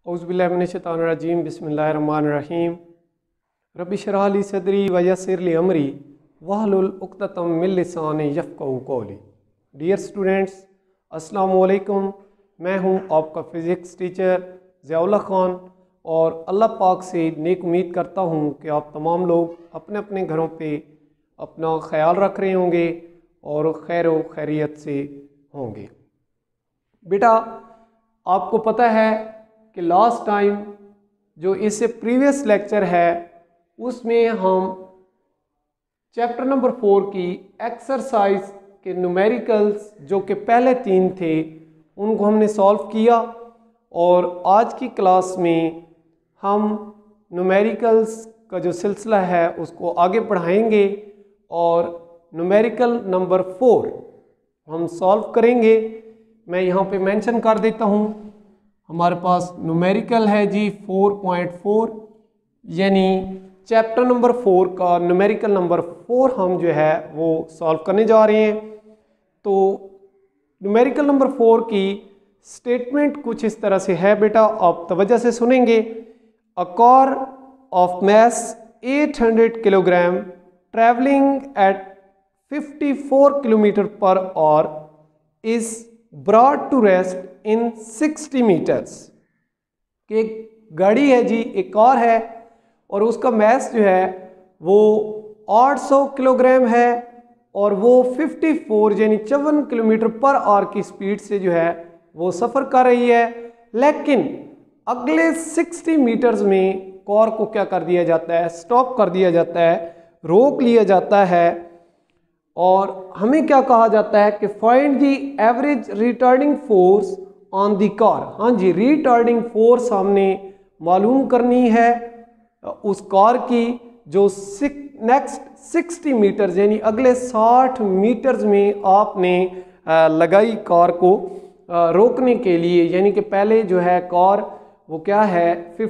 औज़ुबिल्लाहिमिनश्शैतानिर्रजीम बिस्मिल्लाहिर्रहमानिर्रहीम रब्बि इश्रह ली सदरी व यस्सिर ली अमरी वहलुल उक़्दतम मिन लिसानी यफ़क़हू क़ौली। डियर स्टूडेंट्स, अस्सलामु अलैकुम। मैं हूं आपका फ़िज़िक्स टीचर ज़ियाउल्लाह ख़ान और अल्लाह पाक से नेक उम्मीद करता हूं कि आप तमाम लोग अपने अपने घरों पे अपना ख्याल रख रहे होंगे और खैर व खैरियत से होंगे। बेटा, आपको पता है कि लास्ट टाइम जो इससे प्रीवियस लेक्चर है उसमें हम चैप्टर नंबर 4 की एक्सरसाइज के न्यूमेरिकल्स जो कि पहले 3 थे उनको हमने सॉल्व किया और आज की क्लास में हम न्यूमेरिकल्स का जो सिलसिला है उसको आगे बढ़ाएंगे और न्यूमेरिकल नंबर 4 हम सॉल्व करेंगे। मैं यहाँ पे मेंशन कर देता हूँ, हमारे पास न्यूमेरिकल है जी 4.4, यानी चैप्टर नंबर 4 का न्यूमेरिकल नंबर 4 हम जो है वो सॉल्व करने जा रहे हैं। तो न्यूमेरिकल नंबर 4 की स्टेटमेंट कुछ इस तरह से है बेटा, आप तवज्जो से सुनेंगे। A car of mass 800 kilogram travelling at 54 kilometre per hour is brought to rest in 60 metres. कि एक गाड़ी है जी, एक कार है और उसका मैस जो है वो 800 किलोग्राम है और वो 54 यानी 54 किलोमीटर पर आवर की स्पीड से जो है वो सफ़र कर रही है। लेकिन अगले 60 मीटर्स में कार को क्या कर दिया जाता है, स्टॉप कर दिया जाता है, रोक लिया जाता है और हमें क्या कहा जाता है कि find the average retarding force on the car. हाँ जी, रिटार्डिंग फोर्स हमने मालूम करनी है उस कार की जो नेक्स्ट 60 मीटर्स यानी अगले 60 मीटर्स में आपने लगाई कार को रोकने के लिए। यानी कि पहले जो है कार वो क्या है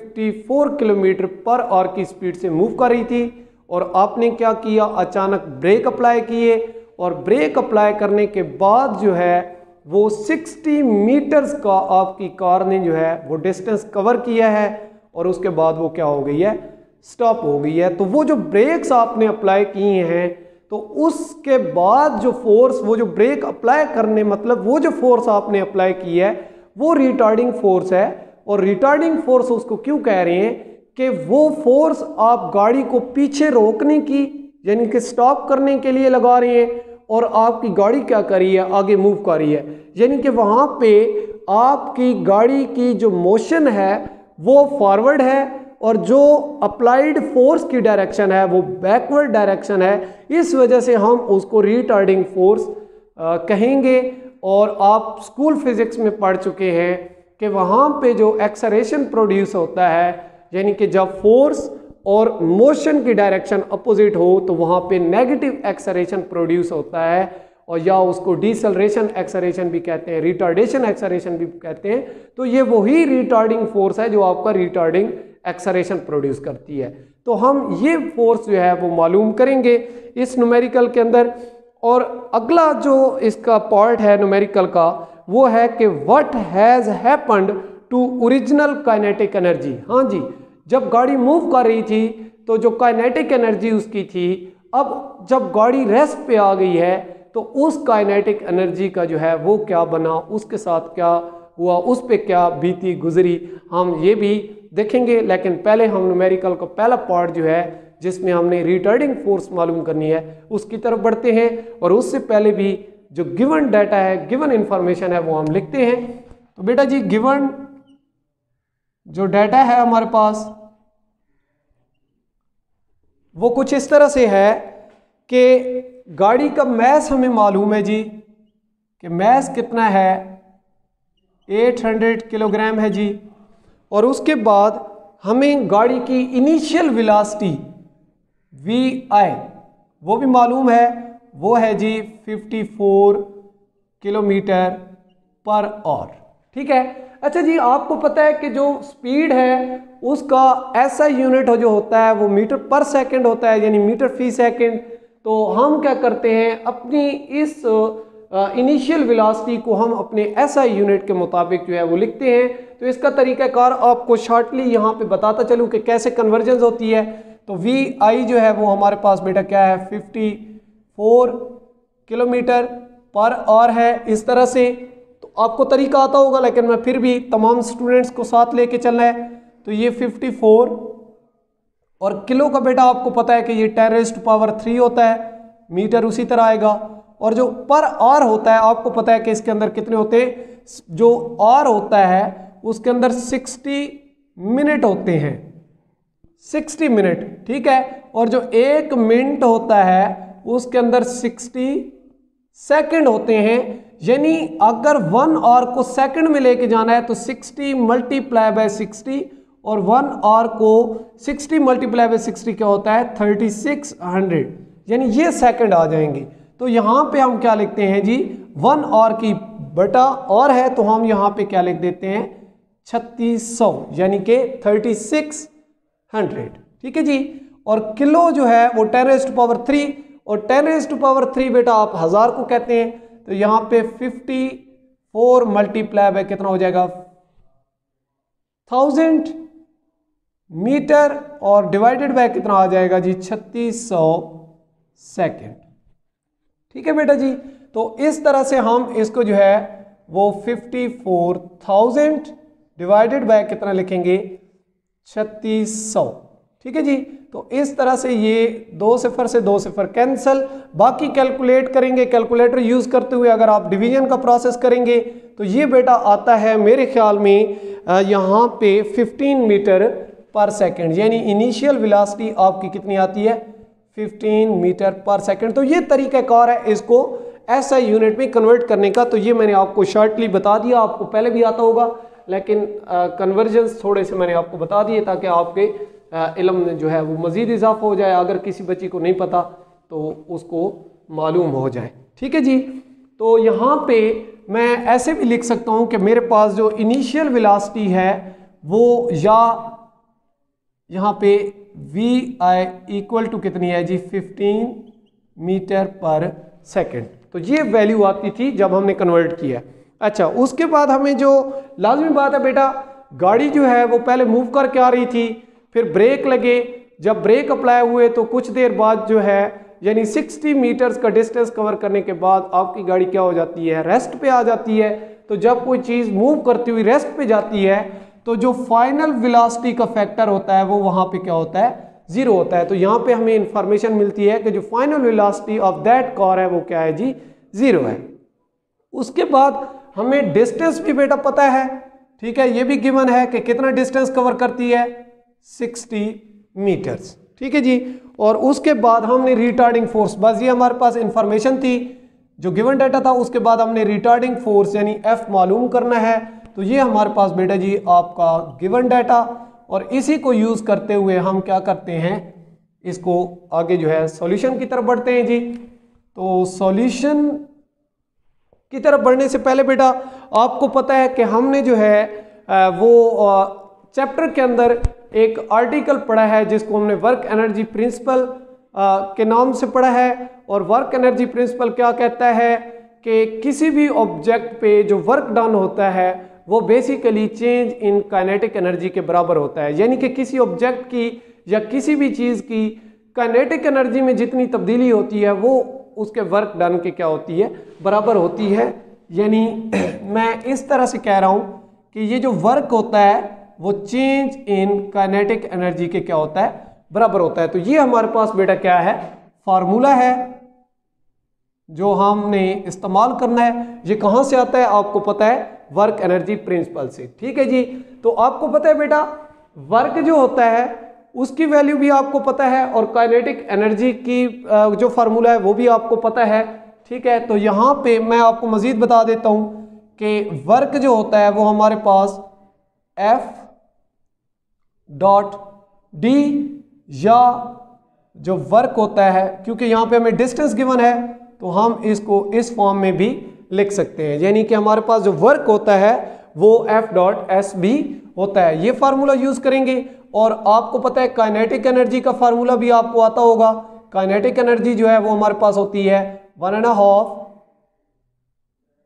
54 किलोमीटर पर आवर की स्पीड से मूव कर रही थी और आपने क्या किया, अचानक ब्रेक अप्लाई किए और ब्रेक अप्लाई करने के बाद जो है वो 60 मीटर्स का आपकी कार ने जो है वो डिस्टेंस कवर किया है और उसके बाद वो क्या हो गई है, स्टॉप हो गई है। तो वो जो ब्रेक्स आपने अप्लाई किए हैं तो उसके बाद जो फोर्स, वो जो ब्रेक अप्लाई करने मतलब वो जो फोर्स आपने अप्लाई की है वो रिटार्डिंग फोर्स है। और रिटार्डिंग फोर्स उसको क्यों कह रहे हैं कि वो फोर्स आप गाड़ी को पीछे रोकने की यानी कि स्टॉप करने के लिए लगा रहे हैं और आपकी गाड़ी क्या कर रही है, आगे मूव कर रही है। यानी कि वहाँ पे आपकी गाड़ी की जो मोशन है वो फॉरवर्ड है और जो अप्लाइड फोर्स की डायरेक्शन है वो बैकवर्ड डायरेक्शन है। इस वजह से हम उसको रिटार्डिंग फोर्स कहेंगे। और आप स्कूल फिजिक्स में पढ़ चुके हैं कि वहाँ पे जो एक्सेलरेशन प्रोड्यूस होता है यानी कि जब फोर्स और मोशन की डायरेक्शन अपोजिट हो तो वहाँ पे नेगेटिव एक्सेलरेशन प्रोड्यूस होता है और या उसको डिसेलरेशन एक्सेलरेशन भी कहते हैं, रिटार्डेशन एक्सेलरेशन भी कहते हैं। तो ये वही रिटार्डिंग फोर्स है जो आपका रिटार्डिंग एक्सेलरेशन प्रोड्यूस करती है। तो हम ये फोर्स जो है वो मालूम करेंगे इस न्यूमेरिकल के अंदर। और अगला जो इसका पार्ट है न्यूमेरिकल का वो है कि what has happened to original kinetic energy. हाँ जी, जब गाड़ी मूव कर रही थी तो जो काइनेटिक एनर्जी उसकी थी, अब जब गाड़ी रेस्ट पे आ गई है तो उस काइनेटिक एनर्जी का जो है वो क्या बना, उसके साथ क्या हुआ, उस पे क्या बीती गुजरी, हम ये भी देखेंगे। लेकिन पहले हम न्यूमेरिकल का पहला पार्ट जो है जिसमें हमने रिटार्डिंग फोर्स मालूम करनी है उसकी तरफ बढ़ते हैं। और उससे पहले भी जो गिवन डाटा है, गिवन इंफॉर्मेशन है वो हम लिखते हैं। तो बेटा जी, गिवन जो डाटा है हमारे पास वो कुछ इस तरह से है कि गाड़ी का मैस हमें मालूम है जी कि मैस कितना है 800 किलोग्राम है जी। और उसके बाद हमें गाड़ी की इनिशियल वेलोसिटी VI वो भी मालूम है, वो है जी 54 किलोमीटर पर आवर। ठीक है। अच्छा जी, आपको पता है कि जो स्पीड है उसका ऐसा यूनिट जो होता है वो मीटर पर सेकंड होता है, यानी मीटर फी सेकंड। तो हम क्या करते हैं, अपनी इस इनिशियल वेलोसिटी को हम अपने एसआई यूनिट के मुताबिक जो है वो लिखते हैं। तो इसका तरीकाकार आपको शॉर्टली यहाँ पे बताता चलूँ कि कैसे कन्वर्जेंस होती है। तो वी आई जो है वो हमारे पास बेटा क्या है 54 किलोमीटर पर आवर है। इस तरह से तो आपको तरीका आता होगा, लेकिन मैं फिर भी तमाम स्टूडेंट्स को साथ लेके चलना है। तो ये 54 और किलो का बेटा आपको पता है कि ये 10⁻³ होता है, मीटर उसी तरह आएगा। और जो पर आवर होता है आपको पता है कि इसके अंदर कितने होते हैं, जो आवर होता है उसके अंदर 60 मिनट होते हैं, 60 मिनट, ठीक है। और जो 1 मिनट होता है उसके अंदर 60 सेकंड होते हैं। यानी अगर 1 आवर को सेकंड में लेके जाना है तो 60 × 60 और 1 आवर को 60 × 60 क्या होता है 3600, यानी ये सेकंड आ जाएंगे। तो यहाँ पे हम क्या लिखते हैं जी 1 आवर की बटा और है तो हम यहाँ पे क्या लिख देते हैं 3600, यानी कि 3600, ठीक है जी। और किलो जो है वो 10⁻³ और 10⁻³ बेटा आप 1000 को कहते हैं। तो यहाँ पे 54 × कितना हो जाएगा 1000 मीटर और डिवाइडेड बाय कितना आ जाएगा जी 3600 सेकेंड, ठीक है बेटा जी। तो इस तरह से हम इसको जो है वो 54,000 डिवाइडेड बाय कितना लिखेंगे 3600, ठीक है जी। तो इस तरह से ये 2 0 से 2 0 कैंसिल, बाकी कैलकुलेट करेंगे कैलकुलेटर यूज करते हुए। अगर आप डिवीजन का प्रोसेस करेंगे तो ये बेटा आता है मेरे ख्याल में यहाँ पे 15 मीटर पर सेकेंड, यानी इनिशियल वेलोसिटी आपकी कितनी आती है 15 मीटर पर सेकेंड। तो ये तरीकाकार है इसको ऐसा यूनिट में कन्वर्ट करने का। तो ये मैंने आपको शॉर्टली बता दिया, आपको पहले भी आता होगा, लेकिन कन्वर्जेंस थोड़े से मैंने आपको बता दिए ताकि आपके इल्म में जो है वो मज़ीद इजाफा हो जाए। अगर किसी बच्ची को नहीं पता तो उसको मालूम हो जाए, ठीक है जी। तो यहाँ पे मैं ऐसे भी लिख सकता हूँ कि मेरे पास जो इनिशियल वेलोसिटी है वो या यहाँ पे वी आई इक्वल टू कितनी है जी 15 मीटर पर सेकेंड। तो ये वैल्यू आती थी जब हमने कन्वर्ट किया। अच्छा, उसके बाद हमें जो लाजमी बात है बेटा, गाड़ी जो है वो पहले मूव करके आ रही थी, फिर ब्रेक लगे, जब ब्रेक अप्लाई हुए तो कुछ देर बाद जो है यानी 60 मीटर्स का डिस्टेंस कवर करने के बाद आपकी गाड़ी क्या हो जाती है रेस्ट पे आ जाती है। तो जब कोई चीज़ मूव करती हुई रेस्ट पे जाती है तो जो फाइनल वेलोसिटी का फैक्टर होता है वो वहाँ पे क्या होता है 0 होता है। तो यहाँ पे हमें इंफॉर्मेशन मिलती है कि जो final velocity of that car है वो क्या है जी 0 है। उसके बाद हमें डिस्टेंस भी बेटा पता है, ठीक है, ये भी गिवन है कि कितना डिस्टेंस कवर करती है 60 मीटर्स, ठीक है जी। और उसके बाद हमने रिटार्डिंग फोर्स, बस ये हमारे पास इंफॉर्मेशन थी जो गिवन डाटा था। उसके बाद हमने रिटार्डिंग फोर्स यानी एफ मालूम करना है। तो ये हमारे पास बेटा जी आपका गिवन डाटा, और इसी को यूज करते हुए हम क्या करते हैं इसको आगे जो है सॉल्यूशन की तरफ बढ़ते हैं जी। तो सॉल्यूशन की तरफ बढ़ने से पहले बेटा आपको पता है कि हमने जो है वो चैप्टर के अंदर एक आर्टिकल पढ़ा है जिसको हमने वर्क एनर्जी प्रिंसिपल के नाम से पढ़ा है। और वर्क एनर्जी प्रिंसिपल क्या कहता है कि किसी भी ऑब्जेक्ट पे जो वर्क डन होता है वो basically change in kinetic energy के बराबर होता है। यानी कि किसी ऑब्जेक्ट की या किसी भी चीज़ की काइनेटिक एनर्जी में जितनी तब्दीली होती है वो उसके वर्क डन के क्या होती है बराबर होती है। यानी मैं इस तरह से कह रहा हूँ कि ये जो वर्क होता है वो चेंज इन काइनेटिक एनर्जी के क्या होता है बराबर होता है। तो ये हमारे पास बेटा क्या है फार्मूला है जो हमने इस्तेमाल करना है। ये कहाँ से आता है आपको पता है वर्क एनर्जी प्रिंसिपल से, ठीक है जी। तो आपको पता है बेटा वर्क जो होता है उसकी वैल्यू भी आपको पता है और काइनेटिक एनर्जी की जो फार्मूला है वो भी आपको पता है, ठीक है। तो यहाँ पे मैं आपको मजीद बता देता हूँ कि वर्क जो होता है वो हमारे पास F.D या जो वर्क होता है, क्योंकि यहाँ पे हमें डिस्टेंस गिवन है तो हम इसको इस फॉर्म में भी लिख सकते हैं। यानी कि हमारे पास जो वर्क होता है वो F.SB होता है। ये फार्मूला यूज करेंगे। और आपको पता है काइनेटिक एनर्जी का फार्मूला भी आपको आता होगा। काइनेटिक एनर्जी जो है वो हमारे पास होती है 1.5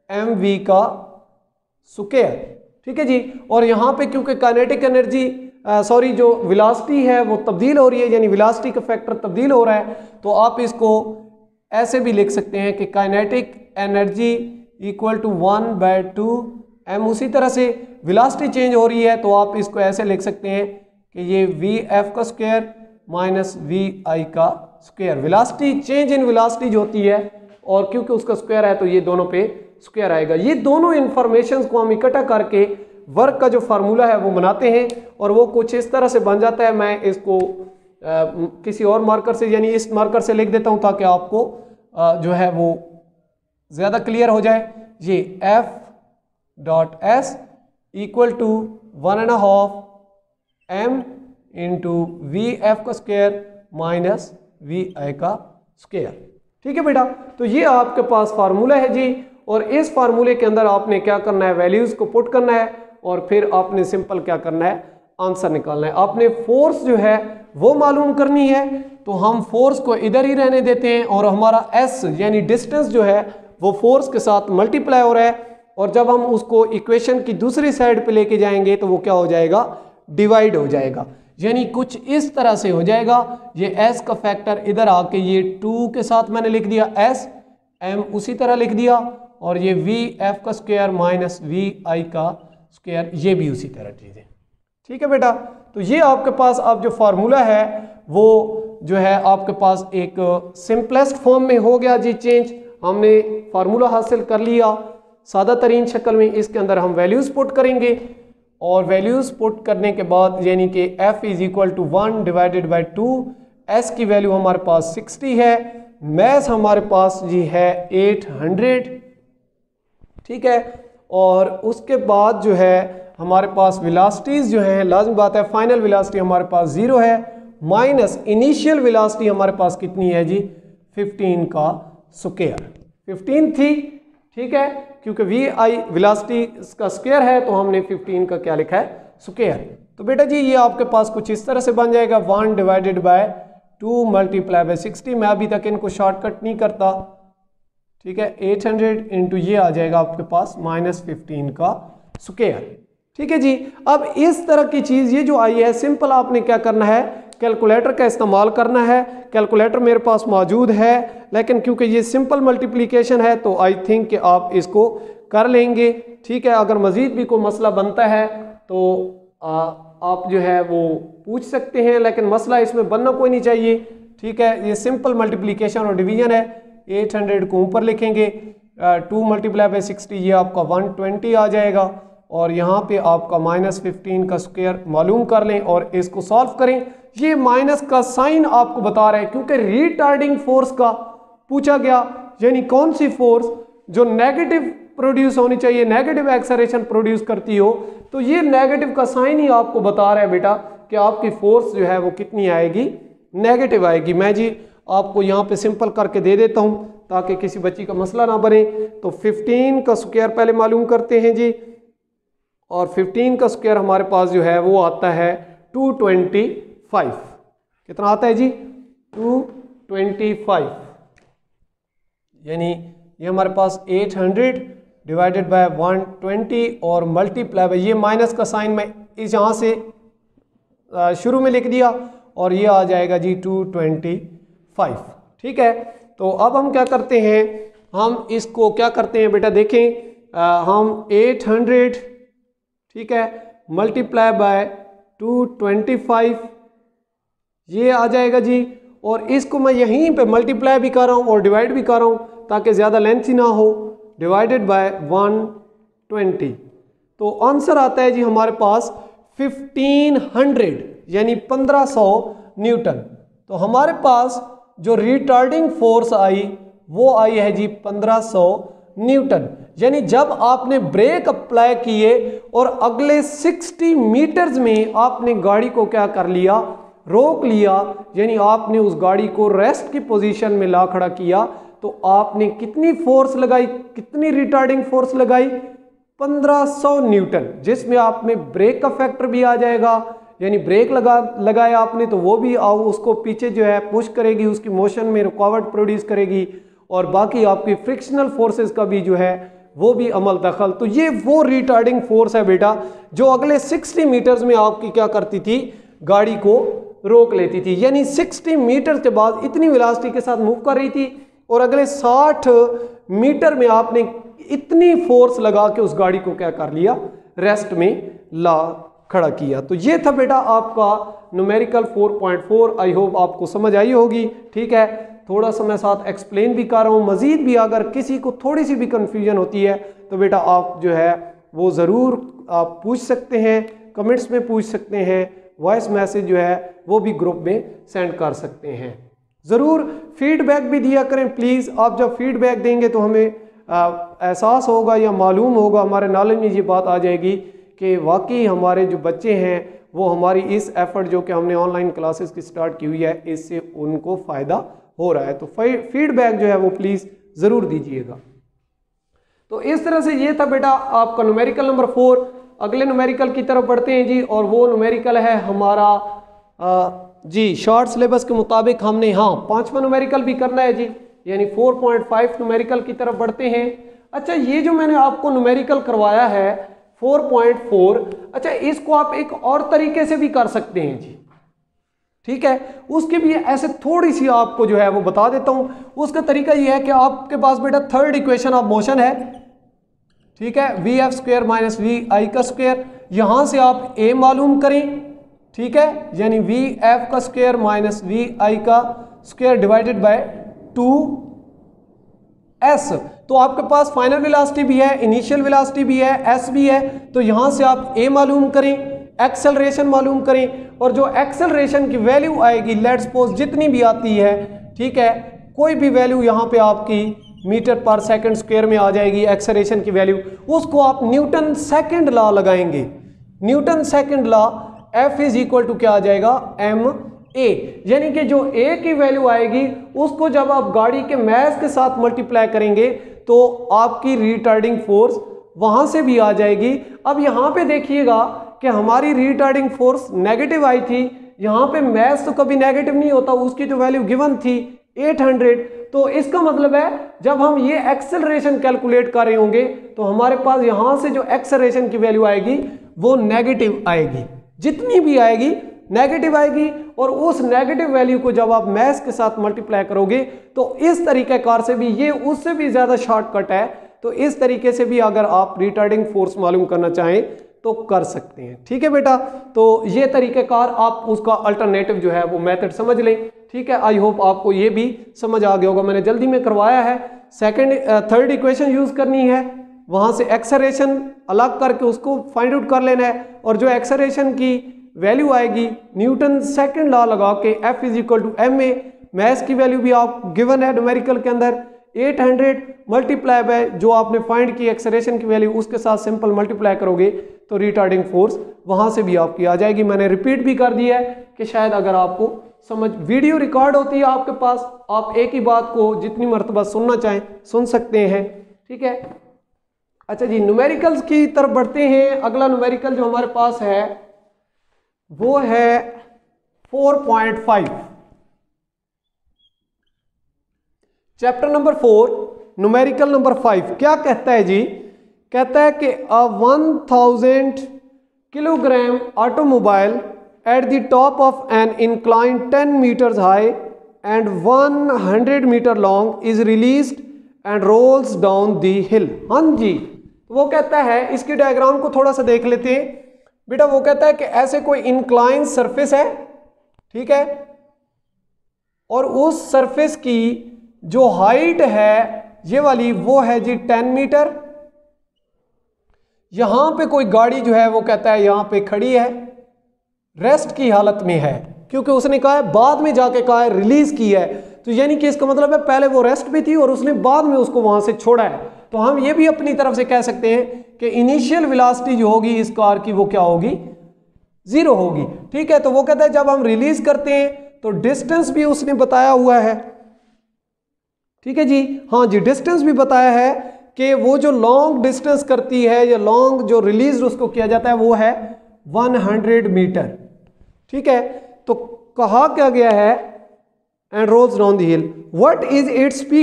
mv का स्क्वायर। ठीक है जी। और यहाँ पे क्योंकि काइनेटिक एनर्जी जो वेलोसिटी है वो तब्दील हो रही है, यानी वेलोसिटी का फैक्टर तब्दील हो रहा है, तो आप इसको ऐसे भी लिख सकते हैं कि kinetic energy equal to 1/2 m। उसी तरह से वेलोसिटी चेंज हो रही है तो आप इसको ऐसे लिख सकते हैं कि ये vf का स्क्वायर माइनस vi का square. Velocity change in velocity जो होती है, और क्योंकि उसका स्क्वायर है तो ये दोनों पे स्क्वायर आएगा। ये दोनों इंफॉर्मेशन को हम इकट्ठा करके वर्क का जो फार्मूला है वो बनाते हैं, और वो कुछ इस तरह से बन जाता है। मैं इसको किसी और मार्कर से, यानी इस मार्कर से लिख देता हूं ताकि आपको जो है वो ज़्यादा क्लियर हो जाए। ये f.s equal to 1.5 m into vf का स्क्वायर माइनस vi का स्क्वायर। ठीक है बेटा, तो ये आपके पास फार्मूला है जी, और इस फार्मूले के अंदर आपने क्या करना है, वैल्यूज को पुट करना है, और फिर आपने सिंपल क्या करना है, आंसर निकालना है। आपने फोर्स जो है वो मालूम करनी है, तो हम फोर्स को इधर ही रहने देते हैं, और हमारा s यानी डिस्टेंस जो है वो फोर्स के साथ मल्टीप्लाई हो रहा है, और जब हम उसको इक्वेशन की दूसरी साइड पे लेके जाएंगे तो वो क्या हो जाएगा, डिवाइड हो जाएगा, यानी कुछ इस तरह से हो जाएगा। ये s का फैक्टर इधर आके ये 2 के साथ मैंने लिख दिया s, m उसी तरह लिख दिया, और ये vf का स्क्वायर माइनस vi का स्क्वायर, ये भी उसी तरह चीजें। ठीक है बेटा, तो ये आपके पास अब जो फार्मूला है वो जो है आपके पास एक सिंपलेस्ट फॉर्म में हो गया जी चेंज। हमने फार्मूला हासिल कर लिया सादा तरीन शक्ल में। इसके अंदर हम वैल्यूज पुट करेंगे, और वैल्यूज पुट करने के बाद यानी कि f is equal to 1 divided by 2, s की वैल्यू हमारे पास 60 है, मैथ हमारे पास जी है 800। ठीक है, और उसके बाद जो है हमारे पास वेलोसिटीज जो है, लाजमी बात है फाइनल वेलोसिटी हमारे पास 0 है, माइनस इनिशियल वेलोसिटी हमारे पास कितनी है जी, 15 का स्क्वायर। 15 थी, ठीक है, क्योंकि vi वेलोसिटी का स्क्वायर है तो हमने 15 का क्या लिखा है, स्क्वायर। तो बेटा जी ये आपके पास कुछ इस तरह से बन जाएगा, 1 डिवाइडेड बाय 2 मल्टीप्लाई बाय 60। मैं अभी तक इनको शॉर्टकट नहीं करता, ठीक है, 800 इंटू ये आ जाएगा आपके पास माइनस 15 का स्क्वायर। ठीक है जी, अब इस तरह की चीज ये जो आई है, सिंपल आपने क्या करना है, कैलकुलेटर का इस्तेमाल करना है। कैलकुलेटर मेरे पास मौजूद है, लेकिन क्योंकि ये सिंपल मल्टीप्लिकेशन है तो आई थिंक कि आप इसको कर लेंगे। ठीक है, अगर मजीद भी कोई मसला बनता है तो आप जो है वो पूछ सकते हैं, लेकिन मसला इसमें बनना कोई नहीं चाहिए। ठीक है, ये सिंपल मल्टीप्लिकेशन और डिवीजन है। 800 को ऊपर लिखेंगे, 2 मल्टीप्लाई बाई 60 ये आपका 120 आ जाएगा, और यहाँ पे आपका माइनस 15 का स्क्वायर मालूम कर लें और इसको सॉल्व करें। ये माइनस का साइन आपको बता रहा है क्योंकि रिटार्डिंग फोर्स का पूछा गया, यानी कौन सी फोर्स जो नेगेटिव प्रोड्यूस होनी चाहिए, नेगेटिव एक्सेलरेशन प्रोड्यूस करती हो, तो ये नेगेटिव का साइन ही आपको बता रहा है बेटा कि आपकी फोर्स जो है वो कितनी आएगी, नेगेटिव आएगी। मैं जी आपको यहाँ पे सिंपल करके दे देता हूँ ताकि किसी बच्ची का मसला ना बने। तो 15 का स्क्वायर पहले मालूम करते हैं जी, और 15 का स्क्वायर हमारे पास जो है वो आता है 225। कितना आता है जी, 225, यानी ये हमारे पास 800 डिवाइडेड बाय 120 और मल्टीप्लाई बाय, ये माइनस का साइन मैं इस यहाँ से शुरू में लिख दिया, और ये आ जाएगा जी 225। ठीक है, तो अब हम क्या करते हैं, हम इसको क्या करते हैं बेटा, देखें हम 800 ठीक है मल्टीप्लाई बाय 225 ये आ जाएगा जी, और इसको मैं यहीं पे मल्टीप्लाई भी कर रहा हूँ और डिवाइड भी कर रहा हूँ ताकि ज़्यादा लेंथी ना हो, डिवाइडेड बाय 120। तो आंसर आता है जी हमारे पास 1500 यानी 1500 न्यूटन। तो हमारे पास जो रिटार्डिंग फोर्स आई वो आई है जी 1500 न्यूटन, यानी जब आपने ब्रेक अप्लाई किए और अगले 60 मीटर्स में आपने गाड़ी को क्या कर लिया, रोक लिया, यानी आपने उस गाड़ी को रेस्ट की पोजीशन में ला खड़ा किया, तो आपने कितनी फोर्स लगाई, कितनी रिटार्डिंग फोर्स लगाई, 1500 न्यूटन, जिसमें आप में ब्रेक का फैक्टर भी आ जाएगा, यानी ब्रेक लगाया आपने तो वो भी उसको पीछे जो है पुश करेगी, उसकी मोशन में रुकावट प्रोड्यूस करेगी, और बाकी आपकी फ्रिक्शनल फोर्सेस का भी जो है वो भी अमल दखल। तो ये वो रिटार्डिंग फोर्स है बेटा जो अगले 60 मीटर्स में आपकी क्या करती थी, गाड़ी को रोक लेती थी। यानी 60 मीटर के बाद इतनी वेलोसिटी के साथ मूव कर रही थी और अगले 60 मीटर में आपने इतनी फोर्स लगा के उस गाड़ी को क्या कर लिया, रेस्ट में ला खड़ा किया। तो ये था बेटा आपका न्यूमेरिकल 4.4। आई होप आपको समझ आई होगी। ठीक है, थोड़ा सा मैं साथ एक्सप्लेन भी कर रहा हूँ। मजीद भी अगर किसी को थोड़ी सी भी कंफ्यूजन होती है तो बेटा आप जो है वो ज़रूर आप पूछ सकते हैं, कमेंट्स में पूछ सकते हैं, वॉइस मैसेज जो है वो भी ग्रुप में सेंड कर सकते हैं। ज़रूर फीडबैक भी दिया करें प्लीज़। आप जब फीडबैक देंगे तो हमें एहसास होगा या मालूम होगा, हमारे नॉलेज में ये बात आ जाएगी कि वाकई हमारे जो बच्चे हैं वो हमारी इस एफर्ट जो कि हमने ऑनलाइन क्लासेस की स्टार्ट की हुई है इससे उनको फ़ायदा हो रहा है। तो फीडबैक जो है वो प्लीज़ ज़रूर दीजिएगा। तो इस तरह से ये था बेटा आपका न्यूमेरिकल नंबर 4। अगले न्यूमेरिकल की तरफ बढ़ते हैं जी, और वो न्यूमेरिकल है हमारा जी शॉर्ट सिलेबस के मुताबिक हमने 5वां न्यूमेरिकल भी करना है जी, यानी 4.5 न्यूमेरिकल की तरफ बढ़ते हैं। अच्छा, ये जो मैंने आपको न्यूमेरिकल करवाया है 4.4, अच्छा इसको आप एक और तरीके से भी कर सकते हैं जी। ठीक है, उसके भी ऐसे थोड़ी सी आपको जो है वो बता देता हूं। उसका तरीका ये है कि आपके पास बेटा थर्ड इक्वेशन ऑफ मोशन है। ठीक है, vf² माइनस वी आई का स्क्वायर, यहां से आप a मालूम करें। ठीक है, यानी vf का स्क्वायर माइनस वी आई का स्क्वायर डिवाइडेड बाय 2s। तो आपके पास फाइनल वेलोसिटी भी है, इनिशियल वेलोसिटी भी है, s भी है। तो यहां से आप a मालूम करें, एक्सेलरेशन मालूम करें, और जो एक्सेलरेशन की वैल्यू आएगी लेट्स सपोज जितनी भी आती है, ठीक है, कोई भी वैल्यू यहाँ पे आपकी मीटर पर सेकंड स्क्वायर में आ जाएगी एक्सेलरेशन की वैल्यू, उसको आप न्यूटन सेकंड लॉ लगाएंगे। Newton second law F is equal to क्या आ जाएगा, ma, यानी कि जो a की वैल्यू आएगी उसको जब आप गाड़ी के मैस के साथ मल्टीप्लाई करेंगे तो आपकी रिटार्डिंग फोर्स वहां से भी आ जाएगी। अब यहाँ पे देखिएगा कि हमारी रिटार्डिंग फोर्स नेगेटिव आई थी, यहाँ पे मैस तो कभी नेगेटिव नहीं होता, उसकी जो वैल्यू गिवन थी 800। तो इसका मतलब है जब हम ये एक्सेलरेशन कैलकुलेट कर रहे होंगे तो हमारे पास यहाँ से जो एक्सेलरेशन की वैल्यू आएगी वो नेगेटिव आएगी, जितनी भी आएगी नेगेटिव आएगी। और उस नेगेटिव वैल्यू को जब आप मैस के साथ मल्टीप्लाई करोगे तो इस तरीक़ेकार से भी, ये उससे भी ज़्यादा शॉर्टकट है, तो इस तरीके से भी अगर आप रिटार्डिंग फोर्स मालूम करना चाहें तो कर सकते हैं। ठीक है बेटा, तो ये तरीक़ेकार आप उसका अल्टरनेटिव जो है वो मेथड समझ लें। ठीक है, आई होप आपको ये भी समझ आ गया होगा। मैंने जल्दी में करवाया है। थर्ड इक्वेशन यूज़ करनी है, वहाँ से एक्सेलरेशन अलग करके उसको फाइंड आउट कर लेना है, और जो एक्सेलरेशन की वैल्यू आएगी न्यूटन सेकंड लॉ लगा के F is equal to ma, mass की वैल्यू भी आप गिवन है न्यूमेरिकल के अंदर 800 मल्टीप्लाई बाय जो आपने फाइंड की एक्सेलरेशन की वैल्यू, उसके साथ सिंपल मल्टीप्लाई करोगे तो रिटार्डिंग फोर्स वहां से भी आपकी आ जाएगी। मैंने रिपीट भी कर दिया है कि शायद अगर आपको समझ, वीडियो रिकॉर्ड होती है आपके पास, आप एक ही बात को जितनी मरतबा सुनना चाहें सुन सकते हैं। ठीक है, अच्छा जी, न्यूमेरिकल्स की तरफ बढ़ते हैं। अगला न्यूमेरिकल जो हमारे पास है वो है 4.5, चैप्टर नंबर 4, न्यूमेरिकल नंबर 5। क्या कहता है जी, कहता है कि 1000 kilogram automobile at the top of an incline 10 metres high and 100 metre long is released and rolls down the hill. हाँ जी, वो कहता है, इसकी डायग्राम को थोड़ा सा देख लेते हैं बेटा। वो कहता है कि ऐसे कोई इंक्लाइन सरफेस है, ठीक है, और उस सरफेस की जो हाइट है ये वाली वो है जी 10 मीटर। यहां पे कोई गाड़ी जो है वो कहता है यहां पे खड़ी है, रेस्ट की हालत में है, क्योंकि उसने कहा है बाद में जाके कहा है रिलीज की है। तो यानी कि इसका मतलब है पहले वो रेस्ट पे थी और उसने बाद में उसको वहां से छोड़ा है। तो हम ये भी अपनी तरफ से कह सकते हैं कि इनिशियल वेलोसिटी जो होगी इस कार की वो क्या होगी, 0 होगी। ठीक है, तो वो कहता है जब हम रिलीज करते हैं तो डिस्टेंस भी उसने बताया हुआ है। ठीक है जी, हाँ जी, डिस्टेंस भी बताया है कि वो जो लॉन्ग डिस्टेंस करती है या लॉन्ग जो रिलीज उसको किया जाता है वो है 100 मीटर। ठीक है, तो कहा क्या गया है, and rolls down the hill, what is its speed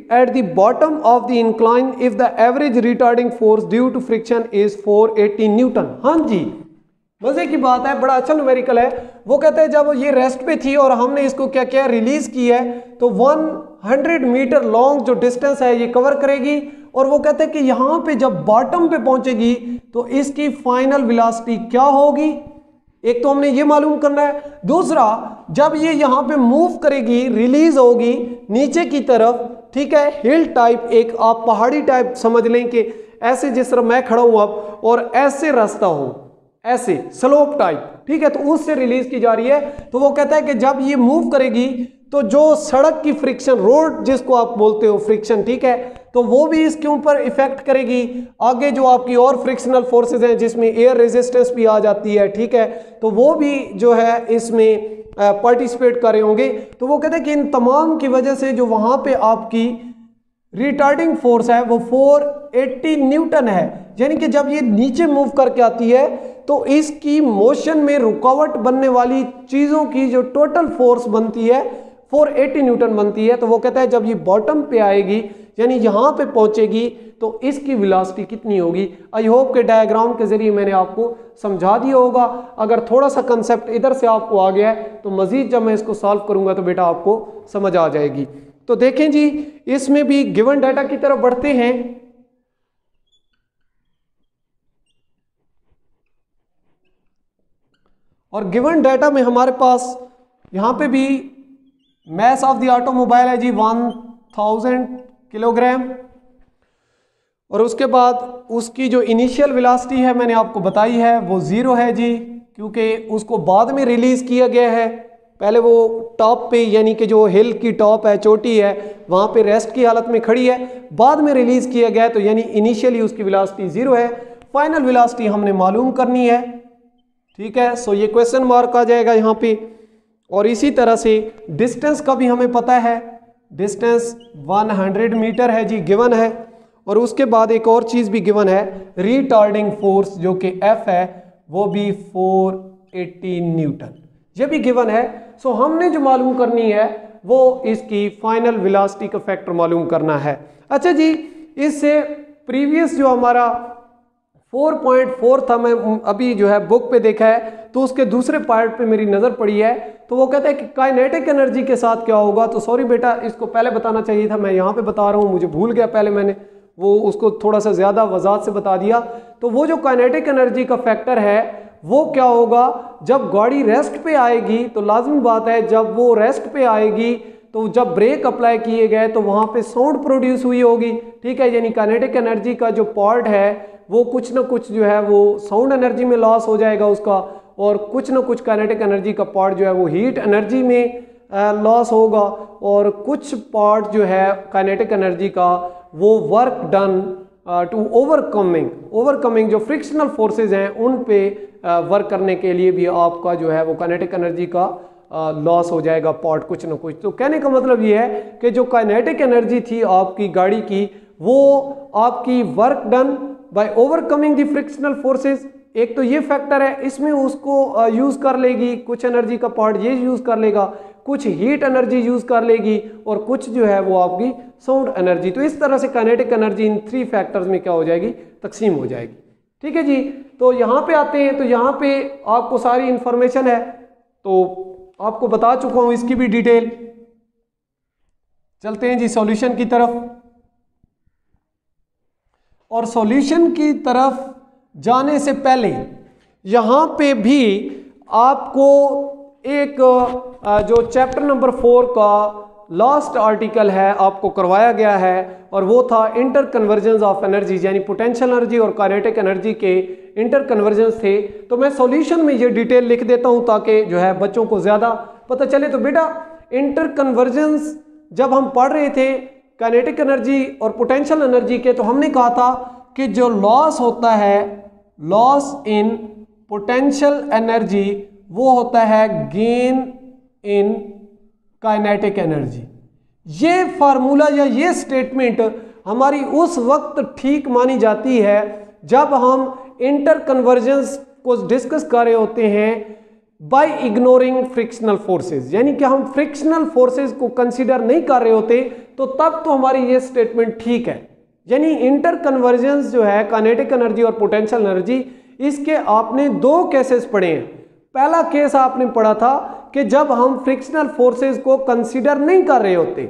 at the bottom of the incline if the average retarding force due to friction is 480 newton. हाँ जी, मजे की बात है, बड़ा अच्छा न्यूमेरिकल है। वो कहते हैं जब ये रेस्ट पे थी और हमने इसको क्या किया, रिलीज की है, तो 100 मीटर लॉन्ग जो डिस्टेंस है ये कवर करेगी। और वो कहते हैं कि यहाँ पे जब बॉटम पे पहुंचेगी तो इसकी फाइनल वेलोसिटी क्या होगी, एक तो हमने ये मालूम करना है। दूसरा, जब ये यहाँ पे मूव करेगी, रिलीज होगी नीचे की तरफ, ठीक है, हिल टाइप, एक आप पहाड़ी टाइप समझ लें कि ऐसे जिस तरह मैं खड़ा हूं अब और ऐसे रास्ता हो, ऐसे स्लोप टाइप, ठीक है, तो उससे रिलीज की जा रही है। तो वो कहता है कि जब ये मूव करेगी तो जो सड़क की फ्रिक्शन, रोड जिसको आप बोलते हो फ्रिक्शन, ठीक है, तो वो भी इसके ऊपर इफेक्ट करेगी। आगे जो आपकी और फ्रिक्शनल फोर्सेस हैं जिसमें एयर रेजिस्टेंस भी आ जाती है, ठीक है, तो वो भी जो है इसमें पार्टिसिपेट कर रहे होंगे। तो वो कहते हैं कि इन तमाम की वजह से जो वहां पे आपकी रिटार्डिंग फोर्स है वो 480 न्यूटन है। यानी कि जब ये नीचे मूव करके आती है तो इसकी मोशन में रुकावट बनने वाली चीजों की जो टोटल फोर्स बनती है 480 न्यूटन बनती है। तो वो कहता है जब ये बॉटम पे आएगी, यानी यहां पे पहुंचेगी, तो इसकी वेलोसिटी कितनी होगी। आई होप के डायग्राम के जरिए मैंने आपको समझा दिया होगा। अगर थोड़ा सा कंसेप्ट इधर से आपको आ गया है तो मजीद जब मैं इसको सॉल्व करूंगा तो बेटा आपको समझ आ जाएगी। तो देखें जी, इसमें भी गिवन डाटा की तरफ बढ़ते हैं। और गिवन डाटा में हमारे पास यहां पे भी मैस ऑफ द ऑटोमोबाइल है जी 1000 किलोग्राम, और उसके बाद उसकी जो इनिशियल वेलोसिटी है मैंने आपको बताई है वो 0 है जी, क्योंकि उसको बाद में रिलीज किया गया है। पहले वो टॉप पे, यानी कि जो हिल की टॉप है, चोटी है, वहां पे रेस्ट की हालत में खड़ी है, बाद में रिलीज किया गया है, तो यानी इनिशियली उसकी वेलोसिटी 0 है। फाइनल वेलोसिटी हमने मालूम करनी है, ठीक है, सो ये क्वेश्चन मार्क आ जाएगा यहाँ पे। और इसी तरह से डिस्टेंस का भी हमें पता है, डिस्टेंस 100 मीटर है जी, गिवन है। और उसके बाद एक और चीज भी गिवन है, रिटार्डिंग फोर्स जो कि F है वो भी 480 न्यूटन, ये भी गिवन है। सो हमने जो मालूम करनी है वो इसकी फाइनल वेलोसिटी का फैक्टर मालूम करना है। अच्छा जी, इससे प्रीवियस जो हमारा 4.4 था, मैं अभी जो है बुक पे देखा है, तो उसके दूसरे पार्ट पे मेरी नजर पड़ी है। तो वो कहता है कि काइनेटिक एनर्जी के साथ क्या होगा। तो सॉरी बेटा, इसको पहले बताना चाहिए था, मैं यहाँ पे बता रहा हूँ, मुझे भूल गया, पहले मैंने वो उसको थोड़ा सा ज्यादा वजाहत से बता दिया। तो वो जो काइनेटिक एनर्जी का फैक्टर है वो क्या होगा, जब गाड़ी रेस्ट पे आएगी, तो लाजमी बात है जब वो रेस्ट पे आएगी तो जब ब्रेक अप्लाई किए गए तो वहां पे साउंड प्रोड्यूस हुई होगी, ठीक है, यानी काइनेटिक एनर्जी का जो पार्ट है वो कुछ ना कुछ जो है वो साउंड एनर्जी में लॉस हो जाएगा उसका, और कुछ ना कुछ काइनेटिक एनर्जी का पार्ट जो है वो हीट एनर्जी में लॉस होगा, और कुछ पार्ट जो है काइनेटिक एनर्जी का वो वर्क डन टू ओवरकमिंग जो फ्रिक्शनल फोर्सेज हैं उन पे वर्क करने के लिए भी आपका जो है वो काइनेटिक एनर्जी का लॉस हो जाएगा पार्ट कुछ ना कुछ। तो कहने का मतलब ये है कि जो काइनेटिक एनर्जी थी आपकी गाड़ी की वो आपकी work done by overcoming the frictional forces, एक तो ये फैक्टर है, इसमें उसको यूज कर लेगी, कुछ एनर्जी का पार्ट ये यूज कर लेगा, कुछ हीट एनर्जी यूज कर लेगी, और कुछ जो है वो आपकी साउंड एनर्जी। तो इस तरह से काइनेटिक एनर्जी इन 3 फैक्टर्स में क्या हो जाएगी, तकसीम हो जाएगी। ठीक है जी, तो यहाँ पे आते हैं, तो यहाँ पे आपको सारी इंफॉर्मेशन है, तो आपको बता चुका हूं इसकी भी डिटेल। चलते हैं जी सॉल्यूशन की तरफ, और सॉल्यूशन की तरफ जाने से पहले यहां पे भी आपको एक जो चैप्टर नंबर 4 का लास्ट आर्टिकल है आपको करवाया गया है, और वो था इंटर कन्वर्जेंस ऑफ एनर्जी, यानी पोटेंशियल एनर्जी और काइनेटिक एनर्जी के इंटर कन्वर्जेंस थे। तो मैं सॉल्यूशन में ये डिटेल लिख देता हूं ताकि जो है बच्चों को ज्यादा पता चले। तो बेटा इंटर कन्वर्जेंस जब हम पढ़ रहे थे काइनेटिक एनर्जी और पोटेंशियल एनर्जी के, तो हमने कहा था कि जो लॉस होता है, लॉस इन पोटेंशियल एनर्जी, वो होता है गेन इन काइनेटिक एनर्जी। ये फार्मूला या ये स्टेटमेंट हमारी उस वक्त ठीक मानी जाती है जब हम इंटर कन्वर्जेंस को डिस्कस कर रहे होते हैं बाय इग्नोरिंग फ्रिक्शनल फोर्सेस, यानी कि हम फ्रिक्शनल फोर्सेस को कंसीडर नहीं कर रहे होते तो तब तो हमारी ये स्टेटमेंट ठीक है। यानी इंटर कन्वर्जेंस जो है काइनेटिक एनर्जी और पोटेंशियल एनर्जी, इसके आपने दो केसेस पढ़े हैं। पहला केस आपने पढ़ा था कि जब हम फ्रिक्शनल फोर्सेस को कंसीडर नहीं कर रहे होते,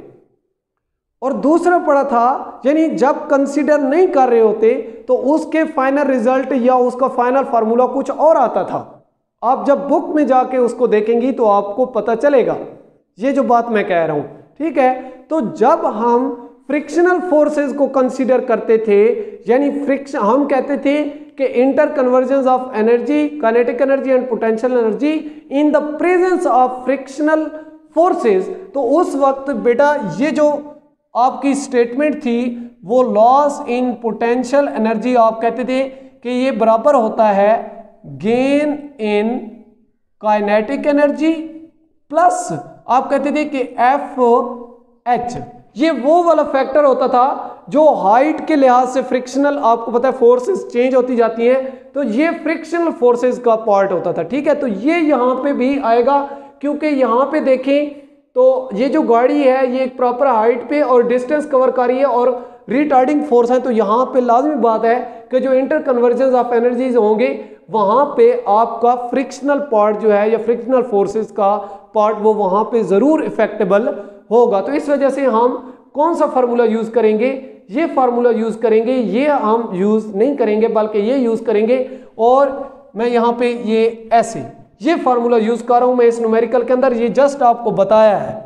और दूसरा पढ़ा था यानी जब कंसीडर नहीं कर रहे होते तो उसके फाइनल रिजल्ट या उसका फाइनल फार्मूला कुछ और आता था। आप जब बुक में जाके उसको देखेंगी तो आपको पता चलेगा ये जो बात मैं कह रहा हूं, ठीक है। तो जब हम फ्रिक्शनल फोर्सेस को कंसीडर करते थे, यानी फ्रिक्शन, हम कहते थे कि interconversion of energy, kinetic energy and potential energy in the presence of frictional forces, तो उस वक्त बेटा ये जो आपकी स्टेटमेंट थी वो लॉस इन पोटेंशियल एनर्जी, आप कहते थे कि ये बराबर होता है gain in kinetic energy plus आप कहते थे कि एफ एच, ये वो वाला फैक्टर होता था जो हाइट के लिहाज से फ्रिक्शनल, आपको पता है फोर्सेस चेंज होती जाती हैं, तो ये फ्रिक्शनल फोर्सेस का पार्ट होता था, ठीक है। तो ये यहां पे भी आएगा, क्योंकि यहां पे देखें तो ये जो गाड़ी है ये एक प्रॉपर हाइट पे और डिस्टेंस कवर कर रही है और रिटार्डिंग फोर्स है, तो यहाँ पे लाजमी बात है कि जो इंटर कन्वर्जेंस ऑफ एनर्जीज होंगे वहां पे आपका फ्रिक्शनल पार्ट जो है या फ्रिक्शनल फोर्सेस का पार्ट वो वहां पे जरूर इफेक्टेबल होगा। तो इस वजह से हम कौन सा फार्मूला यूज करेंगे, ये फार्मूला यूज करेंगे, ये हम यूज नहीं करेंगे बल्कि ये यूज करेंगे। और मैं यहाँ पे ये ऐसे ये फार्मूला यूज कर रहा हूं मैं इस न्यूमेरिकल के अंदर, ये जस्ट आपको बताया है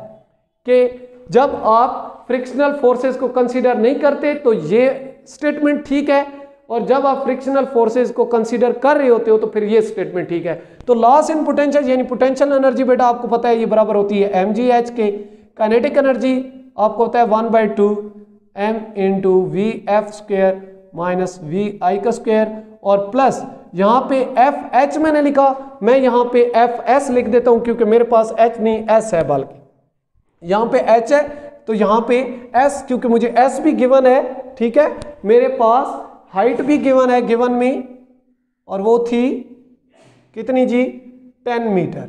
कि जब आप फ्रिक्शनल फोर्सेस को कंसीडर नहीं करते तो ये स्टेटमेंट ठीक है, और जब आप फ्रिक्शनल फोर्सेस को कंसीडर कर रहे होते हो तो फिर ये स्टेटमेंट ठीक है। तो लॉस इन पोटेंशियल यानी पोटेंशियल एनर्जी बेटा आपको पता है ये बराबर होती है mgh के, काइनेटिक एनर्जी आपको पता है 1/2 m into V F square minus V I का स्क्वायर, और प्लस यहाँ पे एफ एच मैंने लिखा, मैं यहाँ पे एफ एस लिख देता हूँ क्योंकि मेरे पास एच नहीं एस है, बल्कि यहाँ पे एच है तो यहाँ पे एस, क्योंकि मुझे एस भी गिवन है, ठीक है। मेरे पास हाइट भी गिवन है गिवन में, और वो थी कितनी जी 10 मीटर,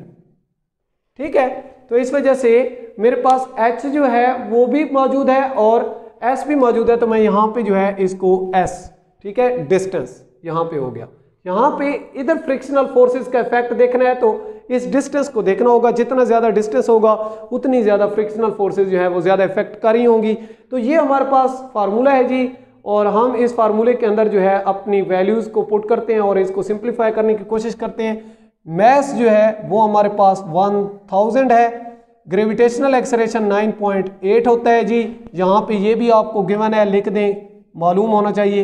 ठीक है। तो इस वजह से मेरे पास एच जो है वो भी मौजूद है और एस भी मौजूद है, तो मैं यहाँ पे जो है इसको एस, ठीक है, डिस्टेंस यहाँ पे हो गया। यहाँ पे इधर फ्रिक्शनल फोर्सेस का इफेक्ट देखना है तो इस डिस्टेंस को देखना होगा, जितना ज्यादा डिस्टेंस होगा उतनी ज्यादा फ्रिक्शनल फोर्सेस जो है वो ज्यादा इफेक्ट कर रही होंगी। तो ये हमारे पास फार्मूला है जी, और हम इस फार्मूले के अंदर जो है अपनी वैल्यूज को पुट करते हैं और इसको सिंप्लीफाई करने की कोशिश करते हैं। मैस जो है वो हमारे पास 1000 है, ग्रेविटेशनल एक्सेलरेशन 9.8 होता है जी, यहाँ पे ये भी आपको गिवन है, लिख दें, मालूम होना चाहिए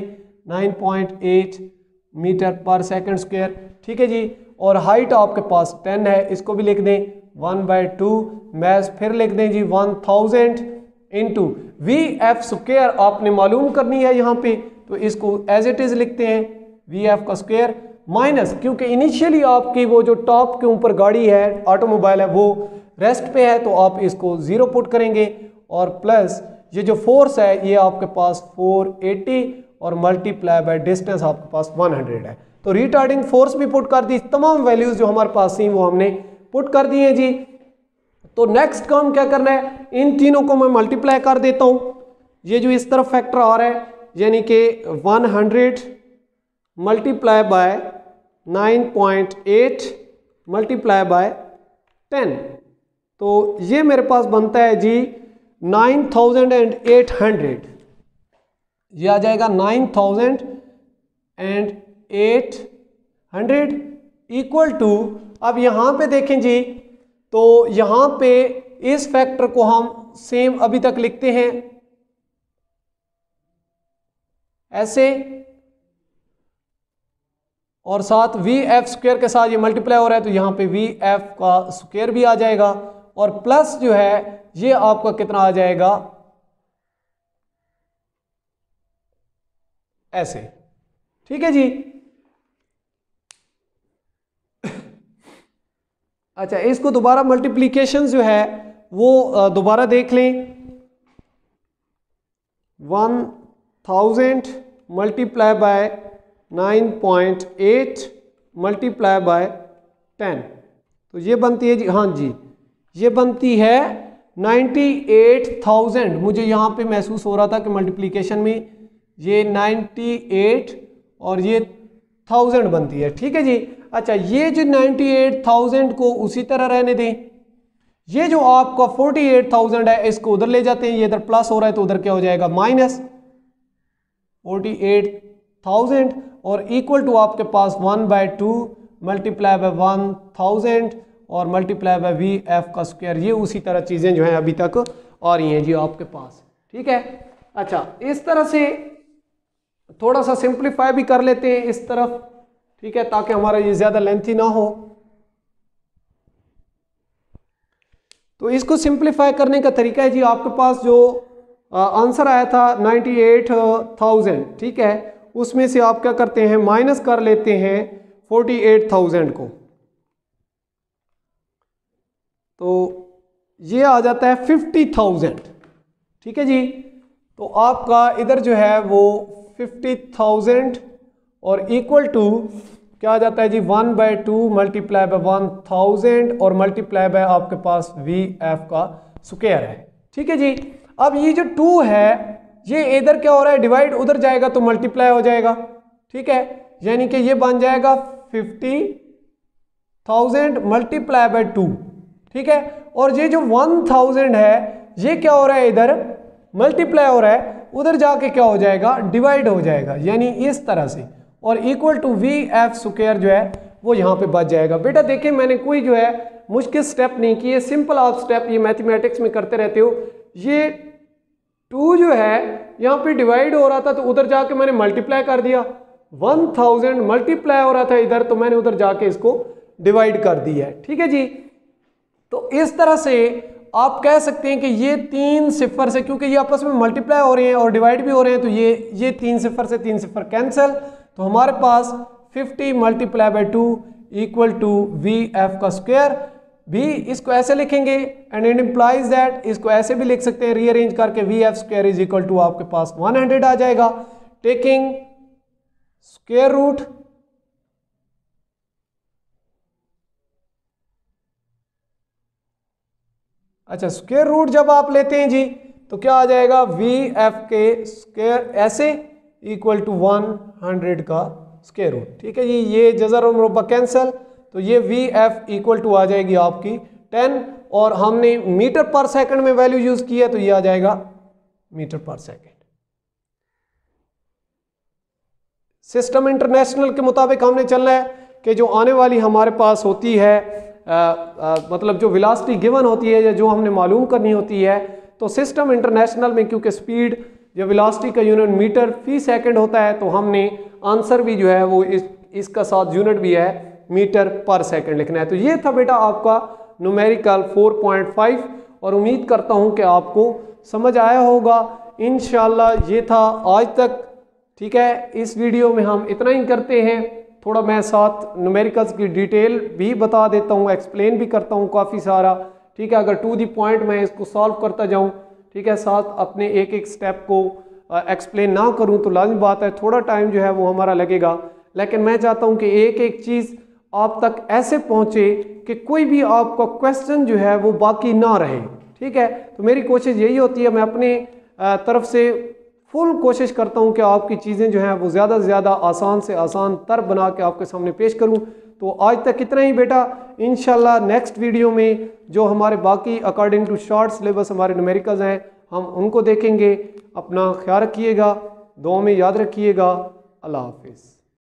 9.8 मीटर पर सेकंड स्क्वायर, ठीक है जी। और हाइट आपके पास 10 है, इसको भी लिख दें 1/2, मैस फिर लिख दें जी 1000 इंटू वी एफ स्क्वायर आपने मालूम करनी है यहाँ पे, तो इसको एज इट इज लिखते हैं वी एफ का स्क्वायर माइनस, क्योंकि इनिशियली आपकी वो जो टॉप के ऊपर गाड़ी है ऑटोमोबाइल है वो रेस्ट पे है, तो आप इसको 0 पुट करेंगे, और प्लस ये जो फोर्स है ये आपके पास 480 और मल्टीप्लाई बाय डिस्टेंस आपके पास 100 है। तो रिटार्डिंग फोर्स भी पुट कर दी, तमाम वैल्यूज जो हमारे पास थी वो हमने पुट कर दी है जी। तो नेक्स्ट काम क्या करना है, इन तीनों को मैं मल्टीप्लाई कर देता हूं, ये जो इस तरफ फैक्टर आ रहा है यानी कि 100 मल्टीप्लाई बाय 9.8 मल्टीप्लाई बाय 10, तो ये मेरे पास बनता है जी 9800, ये आ जाएगा 9800 इक्वल टू, अब यहां पे देखें जी, तो यहां पे इस फैक्टर को हम सेम अभी तक लिखते हैं ऐसे, और साथ वी एफ स्क्वायर के साथ ये मल्टीप्लाई हो रहा है तो यहां पे वी एफ का स्क्वायर भी आ जाएगा, और प्लस जो है ये आपका कितना आ जाएगा ऐसे, ठीक है जी। अच्छा, इसको दोबारा मल्टीप्लीकेशन जो है वो दोबारा देख लें, 1000 मल्टीप्लाई बाय 9.8 मल्टीप्लाई बाय 10, तो तो ये बनती है जी, हाँ जी, ये बनती है 98,000। मुझे यहाँ पे महसूस हो रहा था कि मल्टीप्लिकेशन में ये 98 और ये 1000 बनती है, ठीक है जी। अच्छा, ये जो 98,000 को उसी तरह रहने दें। ये जो आपका 48,000 है इसको उधर ले जाते हैं, ये इधर प्लस हो रहा है तो उधर क्या हो जाएगा माइनस 48,000 और इक्वल टू आपके पास 1/2 मल्टीप्लाई बाय 1000 और मल्टीप्लाई बाय वी एफ का स्क्वायर। ये उसी तरह चीजें जो हैं अभी तक आ रही हैं जी आपके पास, ठीक है। अच्छा, इस तरह से थोड़ा सा सिंप्लीफाई भी कर लेते हैं इस तरफ, ठीक है, ताकि हमारा ये ज्यादा लेंथी ना हो। तो इसको सिंप्लीफाई करने का तरीका है जी, आपके पास जो आंसर आया था 98,000, ठीक है, उसमें से आप क्या करते हैं माइनस कर लेते हैं 48,000 को, तो ये आ जाता है 50,000, ठीक है जी। तो आपका इधर जो है वो 50,000 और इक्वल टू क्या आ जाता है जी 1/2 मल्टीप्लाई बाय 1000 और मल्टीप्लाई बाय आपके पास वी एफ का स्क्वायर है, ठीक है जी। अब ये जो 2 है ये इधर क्या हो रहा है डिवाइड, उधर जाएगा तो मल्टीप्लाई हो जाएगा, ठीक है, यानी कि ये बन जाएगा 50,000 मल्टीप्लाई बाय 2, ठीक है। और ये जो 1000 है ये क्या हो रहा है इधर मल्टीप्लाई हो रहा है, उधर जाके क्या हो जाएगा डिवाइड हो जाएगा, यानी इस तरह से, और equal to V F square जो है वो यहाँ पे बच जाएगा। बेटा देखिए मैंने कोई जो है मुश्किल स्टेप नहीं किए, सिंपल आप स्टेप ये मैथमेटिक्स में करते रहते हो। ये 2 जो है यहाँ पे डिवाइड हो रहा था तो उधर जाके मैंने मल्टीप्लाई कर दिया, 1000 मल्टीप्लाई हो रहा था इधर तो मैंने उधर जाके इसको डिवाइड कर दिया है, ठीक है जी। तो इस तरह से आप कह सकते हैं कि ये 3 सिफर से, क्योंकि ये आपस में मल्टीप्लाई हो रहे हैं और डिवाइड भी हो रहे हैं, तो ये 3 सिफर से 3 सिफर कैंसिल, तो हमारे पास 50 multiply by 2 equal to V F का स्क्वायर। भी इसको ऐसे लिखेंगे एंड इट इंप्लाइज दैट, इसको ऐसे भी लिख सकते हैं रीअरेंज करके, V F square is equal to आपके पास 100 आ जाएगा, टेकिंग स्क्वायर रूट अच्छा स्क्वायर रूट जब आप लेते हैं जी तो क्या आ जाएगा वी एफ के स्क्वायर ऐसे इक्वल टू 100 का स्क्वायर रूट, ठीक है जी। ये जज़र और मुरब्बा कैंसिल, तो ये वी एफ इक्वल टू आ जाएगी आपकी 10 और हमने मीटर पर सेकंड में वैल्यू यूज की है तो ये आ जाएगा मीटर पर सेकंड। सिस्टम इंटरनेशनल के मुताबिक हमने चलना है कि जो आने वाली हमारे पास होती है मतलब जो वेलोसिटी गिवन होती है या जो हमने मालूम करनी होती है, तो सिस्टम इंटरनेशनल में क्योंकि स्पीड या वेलोसिटी का यूनिट मीटर फी सेकंड होता है तो हमने आंसर भी जो है वो इसका साथ यूनिट भी है मीटर पर सेकंड लिखना है। तो ये था बेटा आपका न्यूमेरिकल 4.5 और उम्मीद करता हूँ कि आपको समझ आया होगा इंशाल्लाह। ये था आज तक, ठीक है। इस वीडियो में हम इतना ही करते हैं, थोड़ा मैं साथ न्यूमेरिकल्स की डिटेल भी बता देता हूँ, एक्सप्लेन भी करता हूँ काफ़ी सारा, ठीक है। अगर टू दी पॉइंट मैं इसको सॉल्व करता जाऊँ, ठीक है, साथ अपने एक एक स्टेप को एक्सप्लेन ना करूँ तो लाज़मी बात है थोड़ा टाइम जो है वो हमारा लगेगा, लेकिन मैं चाहता हूँ कि एक एक चीज़ आप तक ऐसे पहुँचे कि कोई भी आपका क्वेश्चन जो है वो बाकी ना रहे, ठीक है। तो मेरी कोशिश यही होती है, मैं अपने तरफ से फुल कोशिश करता हूं कि आपकी चीज़ें जो हैं वो ज़्यादा से ज़्यादा आसान से आसान तर बना के आपके सामने पेश करूं। तो आज तक इतना ही बेटा, इंशाल्लाह नेक्स्ट वीडियो में जो हमारे बाकी अकॉर्डिंग टू शॉर्ट सिलेबस हमारे न्यूमेरिकल्स हैं हम उनको देखेंगे। अपना ख्याल रखिएगा, दुआ में याद रखिएगा। अल्लाह हाफिज़।